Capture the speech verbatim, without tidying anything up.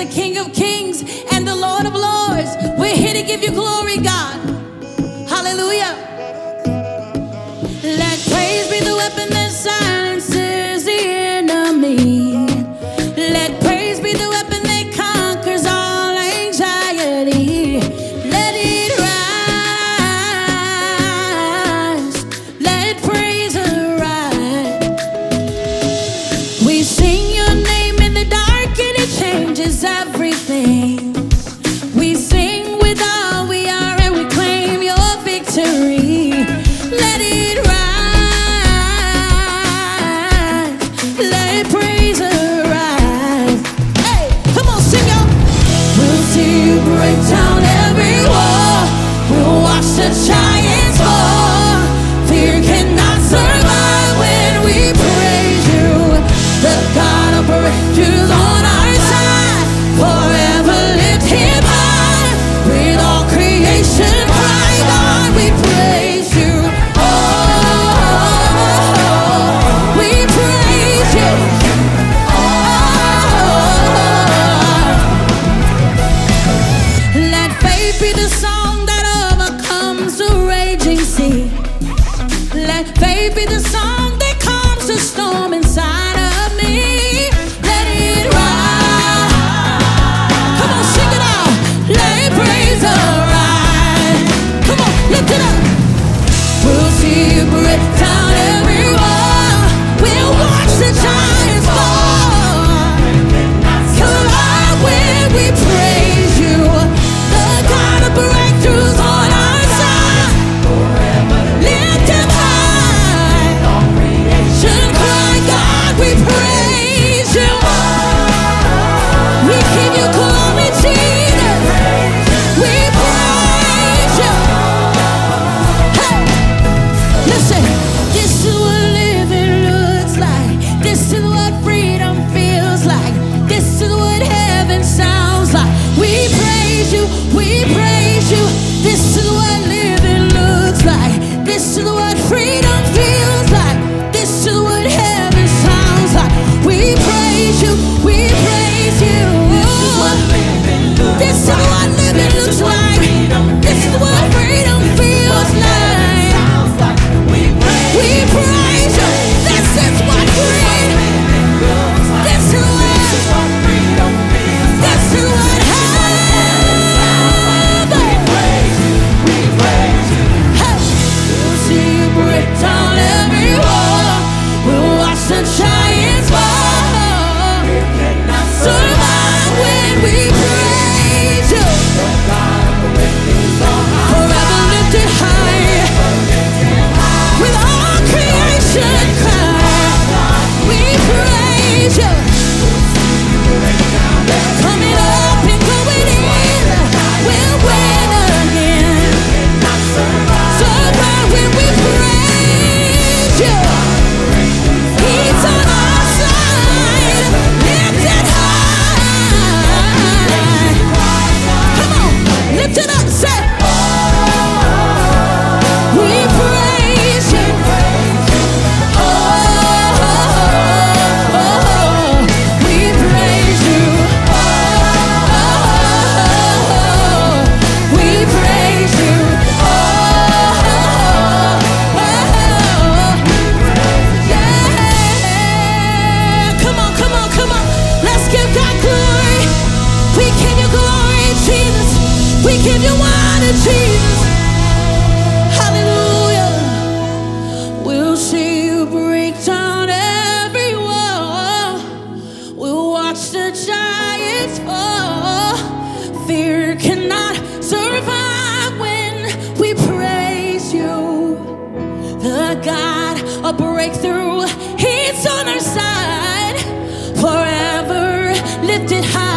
the King of Kings and the Lord of Lords. We're here to give you glory, God. Hallelujah. Let praise be the weapon that silences the enemy. Let praise be the weapon that conquers all anxiety. Let it rise. Let praise arise. We sing your name in the dark and it changes everything. We sing with all we are and we claim your victory. Let it rise. Let praise arise. Hey, come on, sing y'all. We'll see you break down every wall. We'll watch the giants fall. Fear cannot survive when we praise you. The God of breakthroughs on our side. Forever lift him high. With all creation cry, God, we praise you. Oh, we praise you. Oh, let faith be the song that overcomes the raging sea. Let faith be the song that calms the storm inside of me. Let it rise. Come on, sing it out. Let praise arise. Come on, lift it up. We'll see you break down every wall. We'll watch the giants fall. Come on, when we praise you. The God of breakthroughs on our side. Lift him high. Should cry, God, we praise you. We give you glory, Jesus. We praise you. Hey, listen, this is what living looks like. This is what freedom feels like. This is what heaven sounds like. We praise you, we praise you. This is what living looks like. This is what freedom feels like. This is what heaven sounds like. We praise you, we praise you. This is what living looks like. This is what freedom feels like. We praise you. This is what freedom. This is what. This is what heaven. Hey, we'll see you break down every wall. We'll watch the giants fall. Survive when we praise you. Forever lifted high. With all creation cry. We praise you. Coming up and going in. We'll win again. Survive when we praise you. He's on our side. Lifted high. Come on, lift it up, say. We praise you. Oh, we praise you. Oh, we praise you. Oh, yeah. Come on, come on, come on. Let's give God glory. We give you glory, Jesus. We give you honor, Jesus. Hallelujah. We'll see you break down every wall. We'll watch the giants fall. Fear cannot survive when we praise you. The God of breakthrough, he's on our side. Forever lifted high.